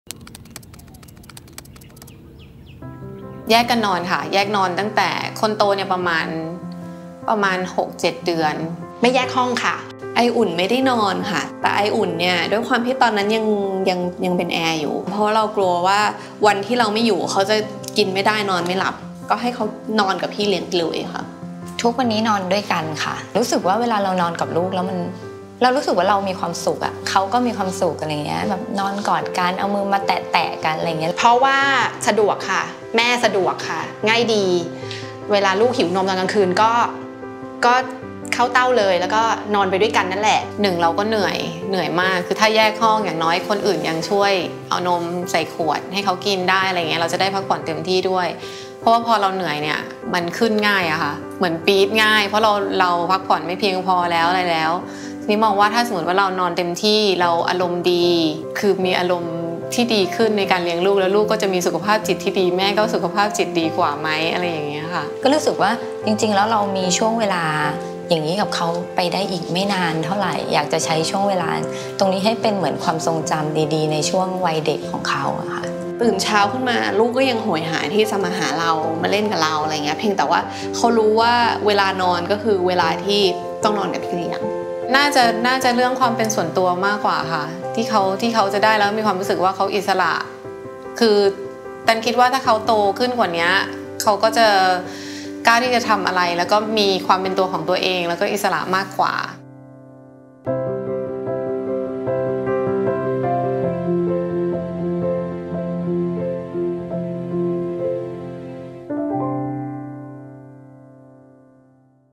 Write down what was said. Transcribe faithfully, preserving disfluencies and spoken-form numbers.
แยกกันนอนค่ะแยกนอนตั้งแต่คนโตเนี่ยประมาณประมาณ หกเจ็ด เดือนไม่แยกห้องค่ะไออุ่นไม่ได้นอนค่ะแต่ไออุ่นเนี่ยด้วยความที่ตอนนั้นยังยังยังเป็นแอร์อยู่เพราะเรากลัวว่าวันที่เราไม่อยู่เขาจะกินไม่ได้นอนไม่หลับก็ให้เขานอนกับพี่เลี้ยงเลยค่ะทุกวันนี้นอนด้วยกันค่ะรู้สึกว่าเวลาเรานอนกับลูกแล้วมันเรารู้สึกว่าเรามีความสุขอ่ะเขาก็มีความสุขอะไรเงี้ยแบบนอนกอดกันเอามือมาแตะๆกันอะไรเงี้ยเพราะว่าสะดวกค่ะแม่สะดวกค่ะง่ายดีเวลาลูกหิวนมตอนกลางคืนก็ก็เข้าเต้าเลยแล้วก็นอนไปด้วยกันนั่นแหละหนึ่งเราก็เหนื่อยเหนื่อยมากคือถ้าแยกห้องอย่างน้อยคนอื่นยังช่วยเอานมใส่ขวดให้เขากินได้อะไรเงี้ยเราจะได้พักผ่อนเต็มที่ด้วยเพราะว่าพอเราเหนื่อยเนี่ยมันขึ้นง่ายอะค่ะเหมือนปี๊ดง่ายเพราะเราเราพักผ่อนไม่เพียงพอแล้วอะไรแล้วทีนี้มองว่าถ้าสมมติว่าเรานอนเต็มที่เราอารมณ์ดีคือมีอารมณ์ที่ดีขึ้นในการเลี้ยงลูกแล้วลูกก็จะมีสุขภาพจิตที่ดีแม่ก็สุขภาพจิตดีกว่าไหมอะไรอย่างเงี้ยค่ะก็รู้สึกว่าจริงๆแล้วเรามีช่วงเวลาอย่างนี้กับเขาไปได้อีกไม่นานเท่าไหร่อยากจะใช้ช่วงเวลาตรงนี้ให้เป็นเหมือนความทรงจำดีๆในช่วงวัยเด็กของเขาอะค่ะตื่นเช้าขึ้นมาลูกก็ยังโหยหาที่จะมาหาเรามาเล่นกับเราอะไรเงี้ยเพียงแต่ว่าเขารู้ว่าเวลานอนก็คือเวลาที่ต้องนอนกับพี่เลี้ยงน่าจะน่าจะเรื่องความเป็นส่วนตัวมากกว่าค่ะที่เขาที่เขาจะได้แล้วมีความรู้สึกว่าเขาอิสระคือตันคิดว่าถ้าเขาโตขึ้นกว่านี้เขาก็จะกล้าที่จะทำอะไรแล้วก็มีความเป็นตัวของตัวเองแล้วก็อิสระมากกว่า